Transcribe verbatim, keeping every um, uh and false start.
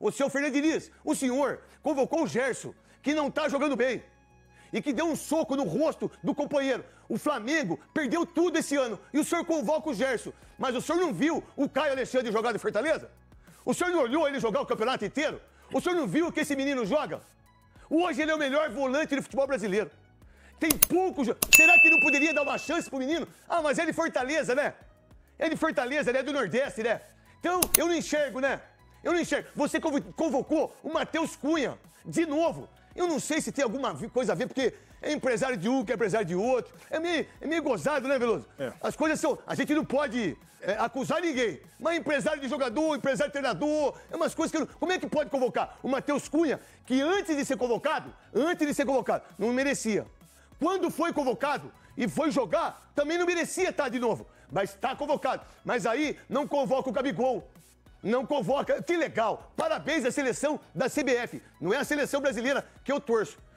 O senhor Fernando Diniz, o senhor convocou o Gerson, que não tá jogando bem. E que deu um soco no rosto do companheiro. O Flamengo perdeu tudo esse ano. E o senhor convoca o Gerson. Mas o senhor não viu o Caio Alexandre jogar de Fortaleza? O senhor não olhou ele jogar o campeonato inteiro? O senhor não viu que esse menino joga? Hoje ele é o melhor volante do futebol brasileiro. Tem poucos... Será que não poderia dar uma chance pro menino? Ah, mas é de Fortaleza, né? É de Fortaleza, né? É do Nordeste, né? Então, eu não enxergo, né? Eu não enxergo. Você convocou o Matheus Cunha de novo. Eu não sei se tem alguma coisa a ver, porque é empresário de um, que é empresário de outro. É meio, é meio gozado, né, Veloso? É. As coisas são... A gente não pode é, acusar ninguém. Mas empresário de jogador, empresário de treinador, é umas coisas que... Não... Como é que pode convocar o Matheus Cunha, que antes de ser convocado, antes de ser convocado, não merecia. Quando foi convocado e foi jogar, também não merecia estar de novo. Mas está convocado. Mas aí não convoca o Gabigol. Não convoca. Que legal. Parabéns à seleção da C B F. Não é a seleção brasileira que eu torço.